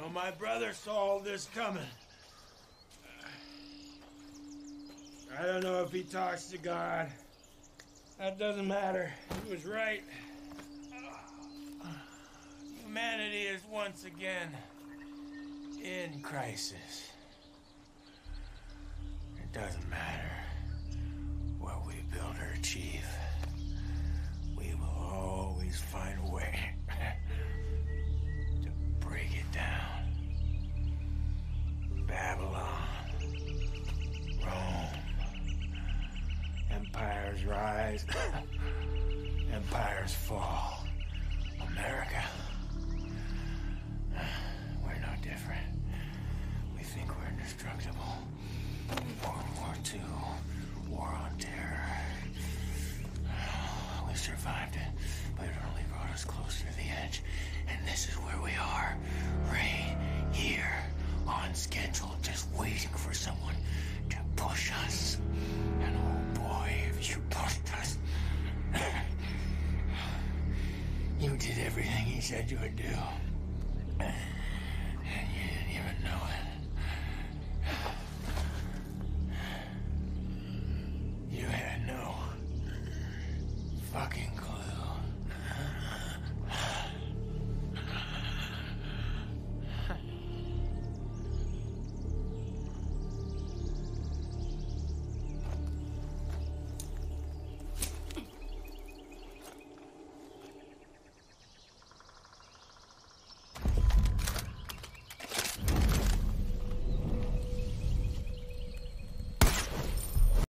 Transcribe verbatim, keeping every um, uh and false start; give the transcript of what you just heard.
my brother saw all this coming. I don't know if he talks to God. That doesn't matter. He was right. Humanity is once again in crisis. It doesn't matter what we build or achieve. We will always find a way to break it down. Babylon, Rome, empires rise, empires fall. America, we're no different. We think we're indestructible. World War Two, war on terror. We survived it, but it only brought us closer to the edge. And this is where we are, right here, on schedule, just waiting for someone to push us. And oh boy, if you pushed us, you did everything he said you would do. And you didn't even know it.